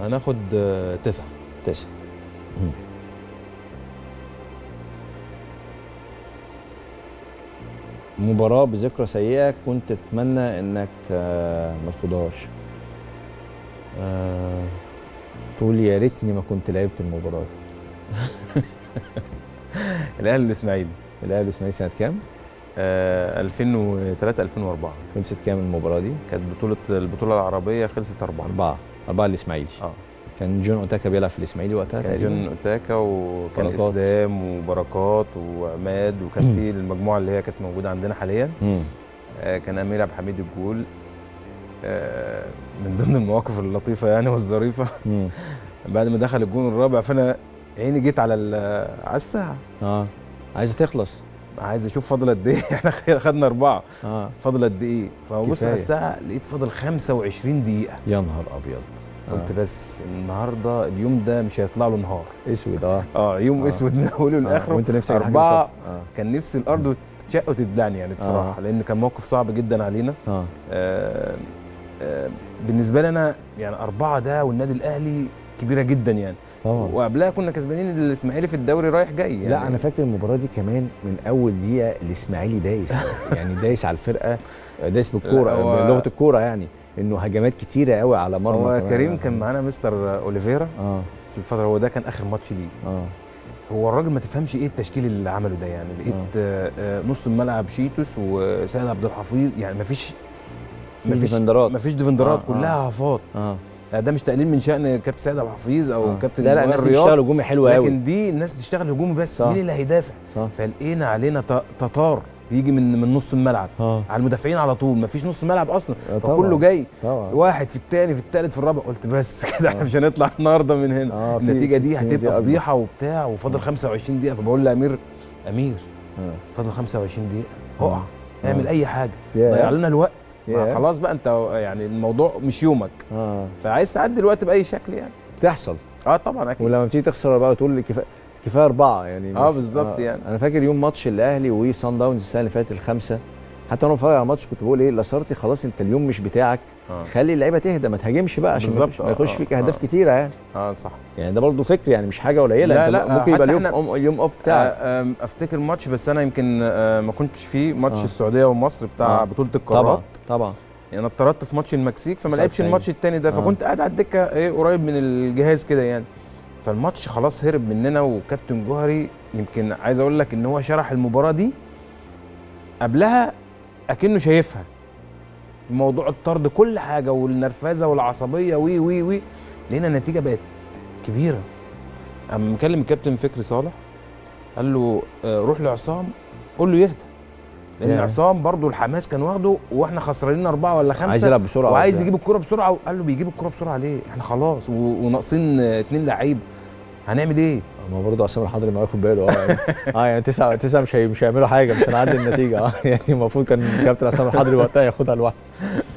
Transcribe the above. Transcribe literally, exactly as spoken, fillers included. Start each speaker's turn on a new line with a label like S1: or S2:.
S1: هناخد آه تسعة.
S2: تسعة. مباراة بذكرى سيئة كنت تتمنى انك آه ما تخوضهاش.
S1: آه
S2: تقول يا ريتني ما كنت لعبت المباراة دي.
S1: الاهلي والاسماعيلي.
S2: الاهلي والاسماعيلي سنة كام؟
S1: آه ألفين وثلاثة ألفين وأربعة.
S2: خلصت كام المباراة دي؟
S1: كانت بطولة البطولة العربية خلصت أربعة.
S2: أربعة. أربعة الإسماعيلي.
S1: اه
S2: كان جون أوتاكا بيلعب في الإسماعيلي وقتها
S1: كان
S2: تقريبا.
S1: جون أوتاكا وكان
S2: بركات.
S1: إسلام وبركات وعماد وكان في المجموعة اللي هي كانت موجودة عندنا حاليا. آه كان أمير عبد الحميد الجول. آه من ضمن المواقف اللطيفة يعني والظريفة. بعد ما دخل الجون الرابع فأنا عيني جيت على على الساعة.
S2: اه عايزة تخلص.
S1: عايز اشوف فاضل قد ايه. احنا خدنا اربعه.
S2: اه
S1: فاضل قد ايه؟ فببص على الساعه لقيت فاضل خمسة وعشرين دقيقه.
S2: يا نهار ابيض.
S1: قلت آه. بس النهارده اليوم ده مش هيطلع له نهار
S2: اسود. اه
S1: اه يوم آه. اسود من اوله لاخره.
S2: آه. وانت نفسك
S1: اربعه. آه. كان نفسي الارض تتشق وتدعني يعني بصراحه. آه. لان كان موقف صعب جدا علينا.
S2: آه.
S1: آه. آه. بالنسبه لي انا يعني اربعه ده والنادي الاهلي كبيره جدا يعني.
S2: طبعا.
S1: وقبلها كنا كسبانين الاسماعيلي في الدوري رايح جاي يعني.
S2: لا انا فاكر المباراه دي كمان من اول دقيقه الاسماعيلي دايس يعني دايس على الفرقه، دايس بالكوره بلغه الكوره يعني، انه هجمات كتيره قوي على مرمى.
S1: هو كريم كان معانا مستر اوليفيرا
S2: اه
S1: في الفتره، هو ده كان اخر ماتش ليه.
S2: اه
S1: هو الراجل ما تفهمش ايه التشكيل اللي عمله ده يعني. لقيت آه. آه نص الملعب شيتوس وسيد عبد الحفيظ، يعني ما فيش
S2: ما فيش ديفندرات
S1: ما فيش ديفندرات آه. كلها هفاط.
S2: اه
S1: ده مش تقليل من شأن كابتن سيد عبد الحفيظ او آه. كابتن
S2: لا لا الناس بتشتغل هجومي حلو قوي،
S1: لكن دي الناس بتشتغل هجومي بس صح. مين اللي هيدافع؟ فلقينا علينا تتار بيجي من من نص الملعب آه. على المدافعين على طول، مفيش نص ملعب اصلا آه فكله جاي طبعا. واحد في الثاني في الثالث في الرابع. قلت بس كده احنا مش هنطلع النهارده من هنا. آه النتيجه دي هتبقى فضيحه وبتاع. وفاضل آه. خمسة وعشرين دقيقه، فبقول لامير امير آه. فاضل خمسة وعشرين دقيقه اقع آه. اعمل اي حاجه ضيع لنا الوقت. yeah. خلاص بقى انت يعني الموضوع مش يومك آه. فعايز تعدي الوقت باي شكل يعني.
S2: بتحصل
S1: اه طبعا اكيد.
S2: ولما بتيجي تخسر بقى وتقول كفايه كفايه اربعه يعني.
S1: اه بالظبط آه. يعني
S2: انا فاكر يوم ماتش الاهلي وصن داونز السنه اللي فاتت الخمسه، حتى وانا بتفرج على الماتش كنت بقول ايه لاسارتي خلاص انت اليوم مش بتاعك آه. خلي اللعيبه تهدى ما تهاجمش بقى عشان بالزبط. ما يخش فيك اهداف آه. كتيره يعني.
S1: اه صح يعني
S2: ده برضه فكر يعني مش حاجه قليله.
S1: لا انت لا
S2: ممكن يبقى اليوم اليوم اوف بتاعك.
S1: آه افتكر ماتش بس انا يمكن آه ما كنتش فيه ماتش آه. السعوديه ومصر بتاع آه. بطوله القارات.
S2: طبعا طبعا
S1: يعني انا اتطردت في ماتش المكسيك فما لعبش الماتش الثاني ده. فكنت قاعد على الدكه ايه قريب من الجهاز كده يعني. فالماتش خلاص هرب مننا، وكابتن جوهري يمكن عايز اقول لك ان هو شرح المباراه دي قبلها اكنه شايفها، موضوع الطرد كل حاجه والنرفزه والعصبيه وي وي وي لقينا النتيجه بقت كبيره. قام مكلم الكابتن فكري صالح قال له روح لعصام قول له يهدى، لان عصام برضو الحماس كان واخده واحنا خسرانين اربعه ولا خمسه،
S2: عايز يلعب بسرعه
S1: وعايز يجيب الكوره بسرعه. قال له بيجيب الكوره بسرعه ليه؟ احنا خلاص وناقصين اتنين لعيب هنعمل ايه؟
S2: ما هو برضه عصام الحضري ما ياخد باله. اه يعني اه يعني تسعه تسعه مش هي مش هيعملوا حاجه، مش هنعدي النتيجه. اه يعني المفروض كان كابتن عصام الحضري وقتها ياخدها لوحده.